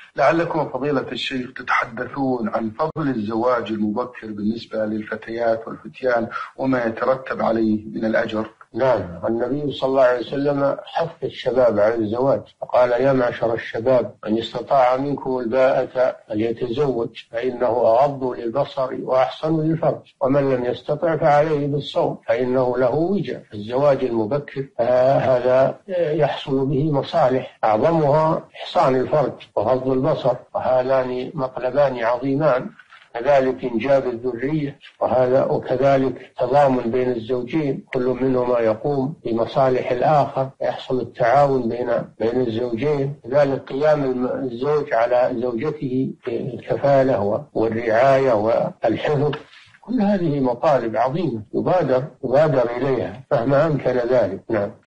لعلكم فضيلة الشيخ تتحدثون عن فضل الزواج المبكر بالنسبة للفتيات والفتيان وما يترتب عليه من الأجر. نعم، النبي صلى الله عليه وسلم حث الشباب على الزواج، فقال: يا معشر الشباب من استطاع منكم الباءة فليتزوج فإنه أغض للبصر وأحسن للفرج، ومن لم يستطع فعليه بالصوم فإنه له وجاء. الزواج المبكر هذا يحصل به مصالح، أعظمها إحصان الفرج وغض البصر، وهذان مطلبان عظيمان، كذلك إنجاب الذرية، وكذلك تضامن بين الزوجين، كل منهما يقوم بمصالح الآخر، يحصل التعاون بين الزوجين، كذلك قيام الزوج على زوجته بالكفالة والرعاية والحفظ. كل هذه مطالب عظيمة يبادر إليها مهما أمكن ذلك. نعم.